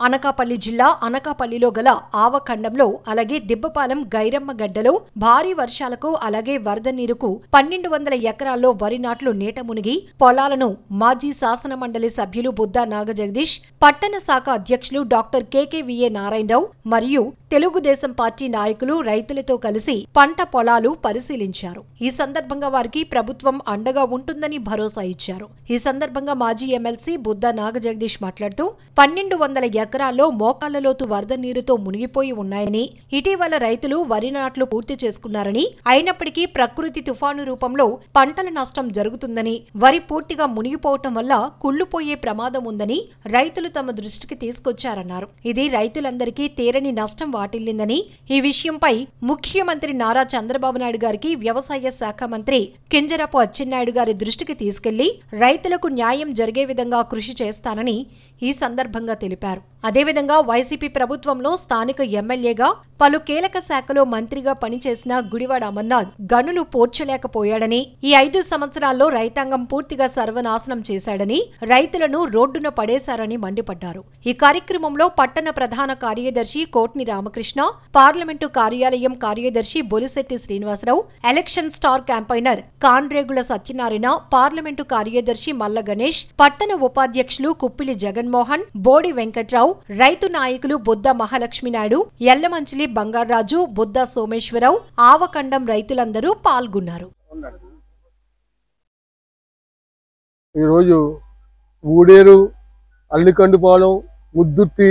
అనకాపల్లి జిల్లా అనకాపల్లిలో గల ఆవఖండంలో అలాగే దిబ్బపాలెం గైరమ్మ గడ్డలో భారీ వర్షాలకు అలాగే వరద నీరుకు 1200 ఎకరాల్లో వరి నాట్లు నీట మునిగి పొలాలను మాజీ శాసన మండలి సభ్యులు బుద్దా నాగజగదీష్, పట్టణ శాఖ అధ్యక్షులు డాక్టర్ కెకెవిఏ నారాయణరావు మరియు తెలుగుదేశం పార్టీ నాయకులు రైతులతో కలిసి పంట పొలాలు పరిశీలించారు. ఈ సందర్భంగా వారికి ప్రభుత్వం అండగా ఉంటుందని భరోసా ఇచ్చారు. ఈ సందర్భంగా మాజీ ఎమ్మెల్సీ బుద్దా నాగజగదీష్ మాట్లాడుతూ 1200 ఎకరాల్లో మోకాళ్లలోతు వరద నీరుతో మునిగిపోయి ఉన్నాయని, ఇటీవల రైతులు వరి నాట్లు పూర్తి చేసుకున్నారని, అయినప్పటికీ ప్రకృతి తుఫాను రూపంలో పంటల నష్టం జరుగుతుందని, వరి పూర్తిగా మునిగిపోవటం వల్ల కుళ్లుపోయే ప్రమాదం ఉందని రైతులు తమ దృష్టికి తీసుకొచ్చారన్నారు. ఇది రైతులందరికీ తీరని నష్టం వాటిల్లిందని, ఈ విషయంపై ముఖ్యమంత్రి నారా చంద్రబాబు నాయుడు గారికి వ్యవసాయ శాఖ మంత్రి కింజరాపు అచ్చెన్నాయుడు గారి దృష్టికి తీసుకెళ్లి రైతులకు న్యాయం జరిగే విధంగా కృషి చేస్తానని ఈ సందర్భంగా తెలిపారు. అదేవిధంగా వైసీపీ ప్రభుత్వంలో స్థానిక ఎమ్మెల్యేగా పలు కీలక శాఖలో మంత్రిగా పనిచేసిన గుడివాడ అమర్నాథ్ గనులు పోడ్చలేకపోయాడని, ఈ 5 సంవత్సరాల్లో రైతాంగం పూర్తిగా సర్వనాశనం చేశాడని, రైతులను రోడ్డున పడేశారని మండిపడ్డారు. ఈ కార్యక్రమంలో పట్టణ ప్రధాన కార్యదర్శి కోట్ని రామకృష్ణ, పార్లమెంటు కార్యాలయం కార్యదర్శి Bolisetti Srinivasarao, election star campaigner Kanregula Satyanarayana, parliament కార్యదర్శి మల్ల గణేష్, పట్టణ ఉపాధ్యక్షులు కుప్పిలి జగన్మోహన్, బోడి వెంకట్రావు, రైతు నాయకులు బుద్దా మహాలక్ష్మి నాయుడు, ఎల్లమంచిలి బంగారాజు, బుద్దా సోమేశ్వరరావు, ఆవకండం రైతులందరూ పాల్గొన్నారు. ఈరోజు ఊడేరు, అల్లికండుపాలెం, ముద్దుర్తి,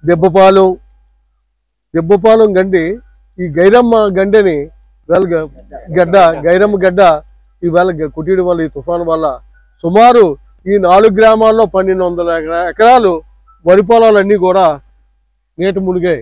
దెబ్బపాలెం గండి ఈ గైరమ్మ గండెని గైరమ్మ గడ్డ ఈవేళ కుటీయడం వల్ల, ఈ తుఫాను వల్ల సుమారు ఈ 4 గ్రామాల్లో 1200 ఎకరాలు వరి పొలాలన్నీ కూడా నీట మునిగాయి.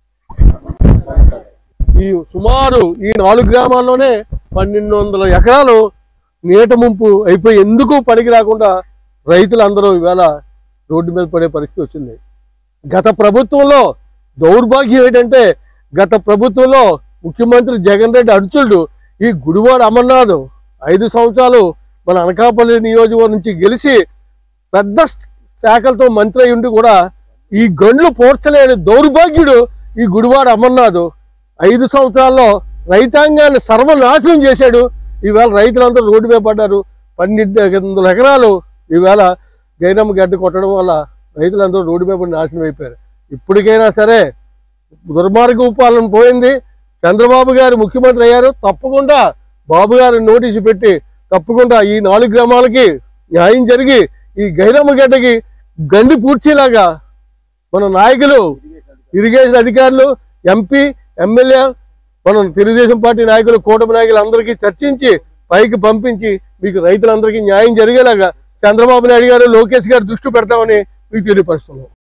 సుమారు ఈ 4 గ్రామాల్లోనే 1200 ఎకరాలు నీట ముంపు అయిపోయి ఎందుకు పనికి రాకుండా రైతులందరూ ఈవేళ రోడ్డు మీద పడే పరిస్థితి వచ్చింది. గత ప్రభుత్వంలో దౌర్భాగ్యం ఏంటంటే, గత ప్రభుత్వంలో ముఖ్యమంత్రి జగన్ రెడ్డి అర్చుడు ఈ గుడివాడ అమర్నాథ్ 5 సంవత్సరాలు మన అనకాపల్లి నియోజకవర్గం నుంచి గెలిచి పెద్ద శాఖలతో మంత్రి అయి ఉండి కూడా ఈ గండ్లు పోడ్చలేని దౌర్భాగ్యుడు ఈ గుడివాడ అమర్నాథ్ 5 సంవత్సరాల్లో రైతాంగాన్ని సర్వనాశనం చేశాడు. ఈవేళ రైతులందరూ రోడ్డు మీద పడ్డారు. 1200 ఎకరాలు ఈవేళ గైరమ్మ గడ్డ కొట్టడం వల్ల రైతులందరూ రోడ్డు మీద పడి నాశనం అయిపోయారు. ఇప్పటికైనా సరే దుర్మార్గ పాలన పోయింది. చంద్రబాబు గారు ముఖ్యమంత్రి అయ్యారు. తప్పకుండా బాబు గారు నోటీసు పెట్టి తప్పకుండా ఈ 4 గ్రామాలకి న్యాయం జరిగి ఈ గైరమ్మ గడ్డకి గండి పూడ్చేలాగా మన నాయకులు, ఇరిగేషన్ అధికారులు, ఎంపీ, ఎమ్మెల్యే, మన తెలుగుదేశం పార్టీ నాయకులు, కూటమి నాయకులు అందరికీ చర్చించి పైకి పంపించి మీకు రైతులందరికీ న్యాయం జరిగేలాగా చంద్రబాబు నాయుడు గారు, లోకేష్ గారు దృష్టి పెడతామని మీకు తెలియపరుస్తున్నాం.